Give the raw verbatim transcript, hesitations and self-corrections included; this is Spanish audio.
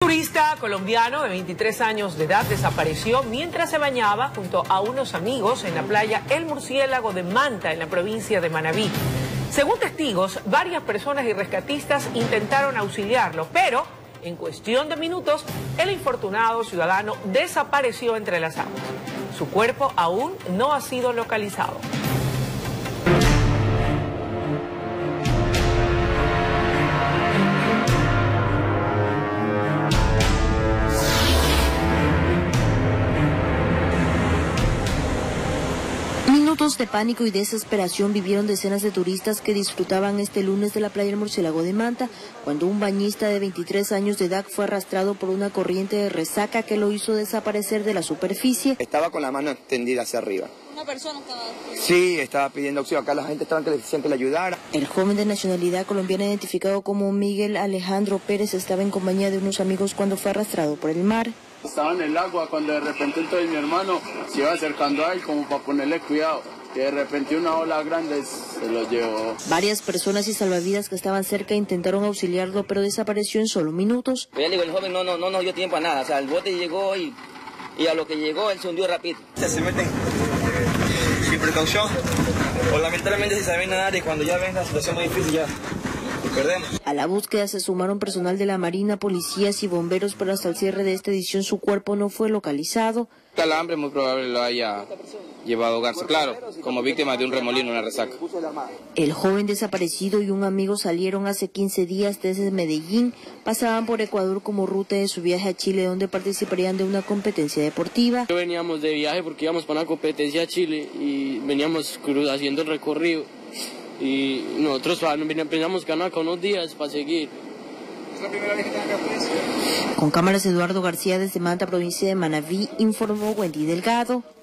turista colombiano de veintitrés años de edad desapareció mientras se bañaba junto a unos amigos en la playa El Murciélago de Manta, en la provincia de Manabí. Según testigos, varias personas y rescatistas intentaron auxiliarlo, pero en cuestión de minutos el infortunado ciudadano desapareció entre las aguas. Su cuerpo aún no ha sido localizado. Minutos de pánico y desesperación vivieron decenas de turistas que disfrutaban este lunes de la playa del Murciélago de Manta, cuando un bañista de veintitrés años de edad fue arrastrado por una corriente de resaca que lo hizo desaparecer de la superficie. Estaba con la mano extendida hacia arriba. ¿Una persona estaba? Sí, estaba pidiendo auxilio. Acá la gente estaba que le decían que le ayudara. El joven de nacionalidad colombiana, identificado como Miguel Alejandro Pérez, estaba en compañía de unos amigos cuando fue arrastrado por el mar. Estaba en el agua cuando de repente entonces mi hermano se iba acercando a él como para ponerle cuidado. Que de repente una ola grande se lo llevó. Varias personas y salvavidas que estaban cerca intentaron auxiliarlo, pero desapareció en solo minutos. Pues ya digo, el joven no, no, no nos dio tiempo a nada. O sea, el bote llegó y, y a lo que llegó él se hundió rápido. Se meten sin precaución o lamentablemente si saben nadar y cuando ya ven la situación muy difícil ya perdemos. A la búsqueda se sumaron personal de la Marina, policías y bomberos, pero hasta el cierre de esta edición su cuerpo no fue localizado. El calambre muy probable lo haya llevado a ahogarse, claro, como víctima de un remolino en la resaca. El joven desaparecido y un amigo salieron hace quince días desde Medellín, pasaban por Ecuador como ruta de su viaje a Chile, donde participarían de una competencia deportiva. Veníamos de viaje porque íbamos para una competencia a Chile y veníamos haciendo el recorrido y nosotros pensamos que acá unos días para seguir. ¿Es la primera vez que tengan que Con cámaras Eduardo García desde Manta, provincia de Manabí, informó Wendy Delgado.